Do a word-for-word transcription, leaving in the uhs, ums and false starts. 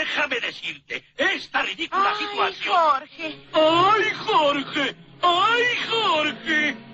déjame decirte, esta ridícula Ay, situación... Jorge. ¡Ay, Jorge! ¡Ay, Jorge!